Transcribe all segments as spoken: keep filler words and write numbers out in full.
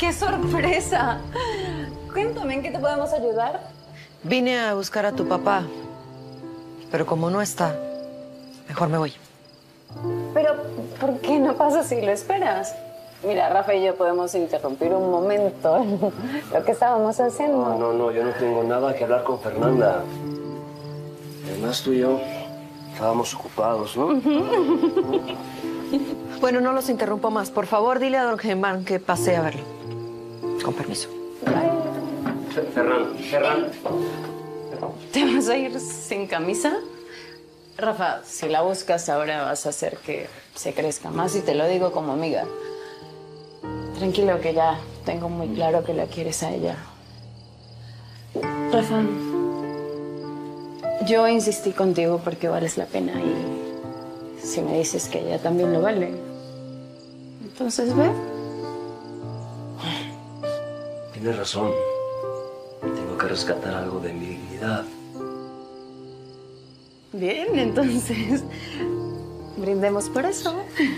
¡Qué sorpresa! Cuéntame, ¿en qué te podemos ayudar? Vine a buscar a tu papá, pero como no está, mejor me voy. Pero, ¿por qué no pasa si lo esperas? Mira, Rafa y yo podemos interrumpir un momento lo que estábamos haciendo. No, no, no, yo no tengo nada que hablar con Fernanda. Además, tú y yo estábamos ocupados, ¿no? Bueno, no los interrumpo más. Por favor, dile a don Germán que pase a verlo. Con permiso. Ferran, Ferran. ¿Te vas a ir sin camisa? Rafa, si la buscas ahora vas a hacer que se crezca más y te lo digo como amiga. Tranquilo que ya tengo muy claro que la quieres a ella. Rafa, yo insistí contigo porque vales la pena y si me dices que ella también lo vale, entonces ve. Tienes razón. Tengo que rescatar algo de mi dignidad. Bien, entonces brindemos por eso.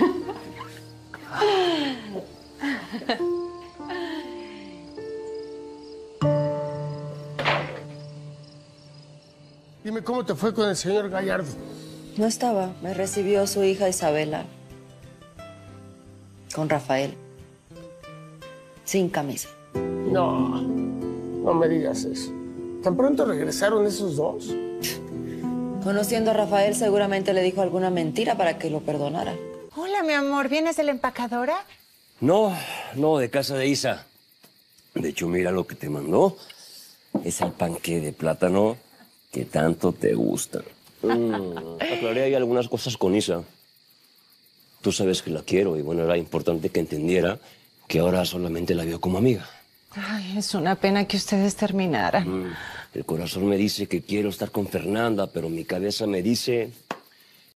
Dime, ¿cómo te fue con el señor Gallardo? No estaba. Me recibió su hija Isabela. Con Rafael. Sin camisa. No, no me digas eso. ¿Tan pronto regresaron esos dos? Conociendo a Rafael, seguramente le dijo alguna mentira para que lo perdonara. Hola, mi amor. ¿Vienes de la empacadora? No, no, de casa de Isa. De hecho, mira lo que te mandó. Es el panqué de plátano que tanto te gusta. Mm, aclaré ahí algunas cosas con Isa. Tú sabes que la quiero y bueno, era importante que entendiera que ahora solamente la veo como amiga. Ay, es una pena que ustedes terminaran. Mm, el corazón me dice que quiero estar con Fernanda, pero mi cabeza me dice